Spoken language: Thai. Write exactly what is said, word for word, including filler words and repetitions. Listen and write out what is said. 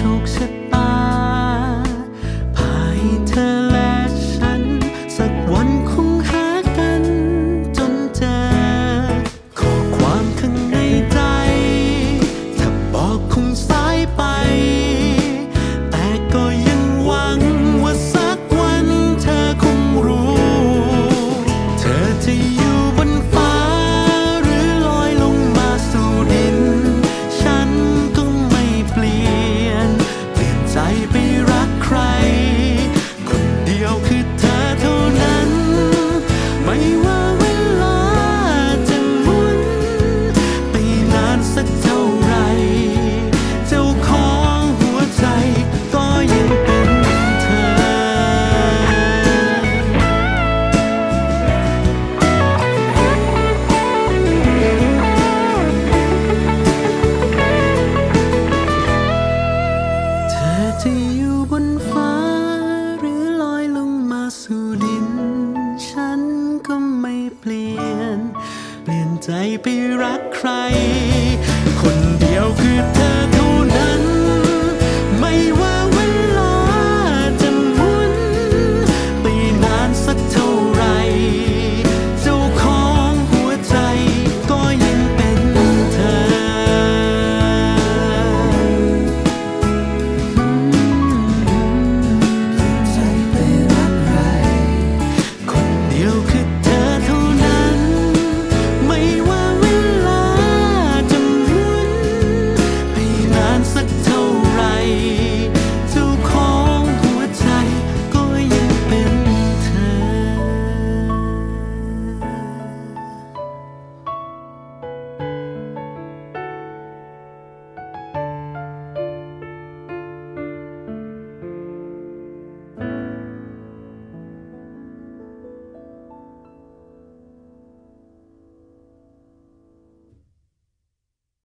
คชะตาพาให้เธอและฉันสักวันคงหากันจนเจอข้อความข้างในใจถ้าบอกคงสายไปแต่ก็ยังหวังว่าสักวันเธอคงรู้เธอจะอยู่บนฟ้าหรือลอยลงมาสู่ดินฉันก็ไม่เปลี่ยนเปลี่ยนใจไปรักใครคนเดียวคือเธอเท่านั้นไม่ว่าเวลาจะหมุนไปนานสักเท่าไรเจ้าของหัวใจก็ยังเป็นเธอเธอจะอยู่บนฟ้าหรือลอยลงมาสู่ดินฉันก็ไม่เปลี่ยนเปลี่ยนใจไปรักใคร